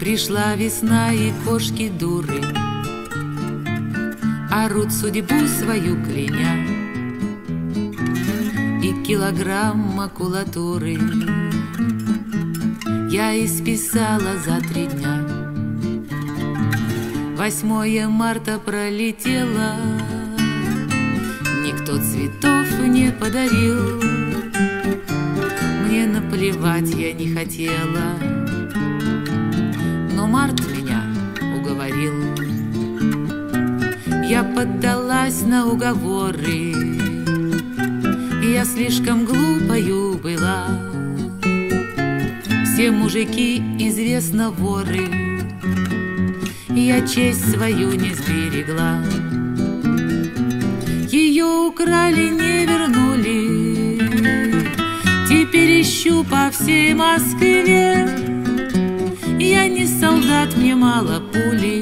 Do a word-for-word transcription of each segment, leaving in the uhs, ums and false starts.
Пришла весна, и кошки дуры орут судьбу свою кляня, и килограмм макулатуры я исписала за три дня. Восьмое марта пролетело, никто цветов не подарил. Мне наплевать я не хотела, но март меня уговорил. Я поддалась на уговоры, я слишком глупою была. Все мужики, известно, воры, я честь свою не сберегла. Ее украли, не вернули, теперь ищу по всей Москве. Я не солдат, мне мало пули,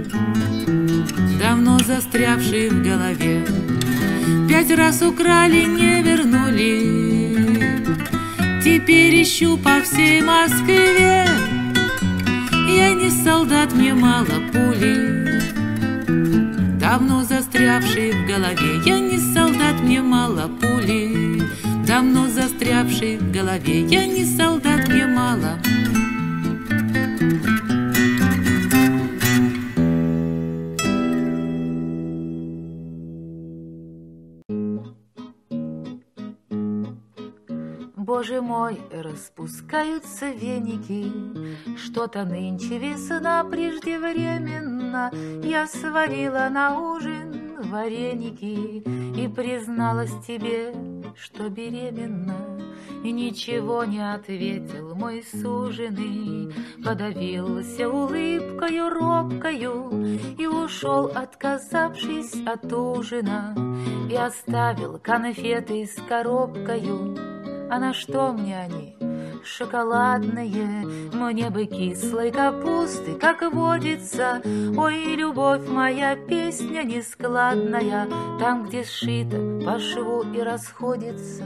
давно застрявшей в голове. Пять раз украли, не вернули, теперь ищу по всей Москве. Я не солдат, мне мало пули, давно застрявшей в голове. Я не солдат, мне мало пули, давно застрявшей в голове. Я не солдат, мне мало. Боже мой, распускаются веники, что-то нынче весна преждевременно. Я сварила на ужин вареники и призналась тебе, что беременна. И ничего не ответил мой суженый, подавился улыбкою робкою и ушел, отказавшись от ужина, и оставил конфеты с коробкою. А на что мне они, шоколадные? Мне бы кислой капусты, как водится. Ой, любовь моя, песня нескладная, там, где сшито по шву и расходится.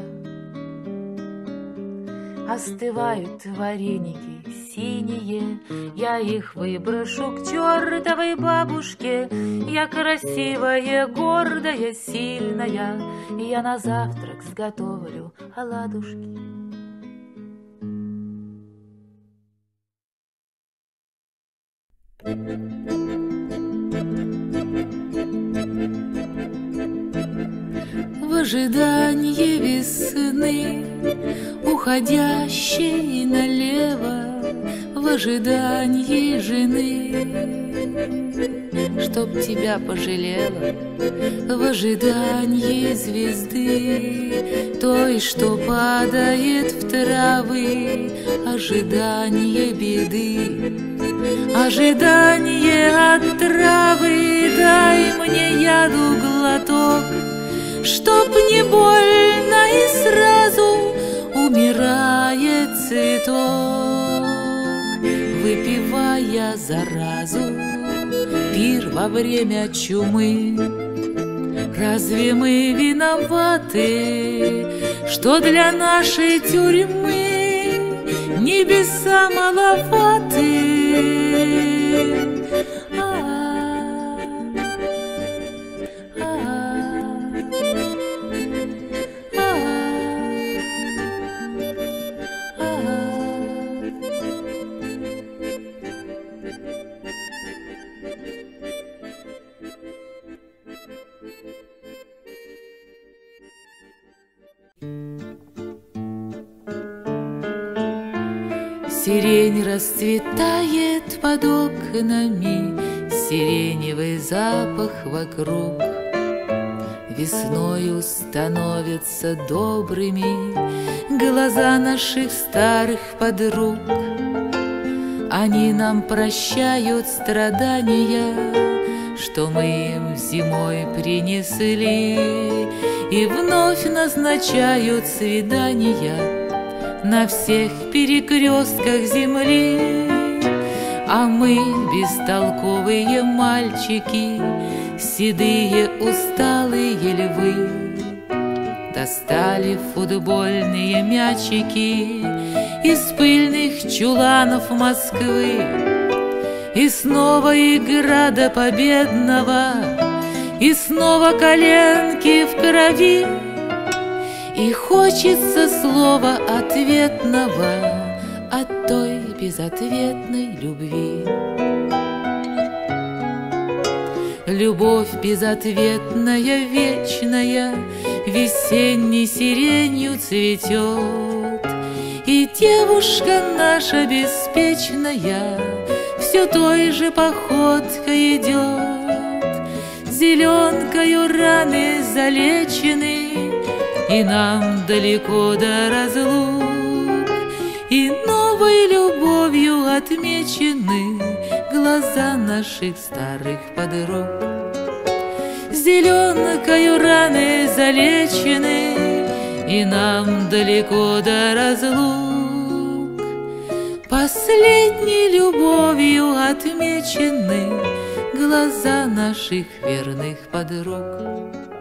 Остывают вареники синие, я их выброшу к чертовой бабушке. Я красивая, гордая, сильная, я на завтрак сготовлю оладушки. В ожидании весны, уходящей налево, в ожидании жены, чтоб тебя пожалела, в ожидании звезды, той, что падает в травы, ожидание беды, ожидание от травы. Дай мне яду глоток, чтоб не больно и сразу умирает цветок, выпивая заразу, пир во время чумы. Разве мы виноваты, что для нашей тюрьмы небеса маловаты? Сирень расцветает под окнами, сиреневый запах вокруг. Весною становятся добрыми глаза наших старых подруг. Они нам прощают страдания, что мы им зимой принесли, и вновь назначают свидания на всех перекрестках земли. А мы, бестолковые мальчики, седые усталые львы, достали футбольные мячики из пыльных чуланов Москвы. И снова игра до победного, и снова коленки в крови, и хочется слова ответного от той безответной любви. Любовь безответная, вечная, весенней сиренью цветет, и девушка наша беспечная все той же походкой идет. Зеленкою раны залечены, и нам далеко до разлук, и новой любовью отмечены глаза наших старых подруг. Зеленкою раны залечены, и нам далеко до разлук, последней любовью отмечены глаза наших верных подруг.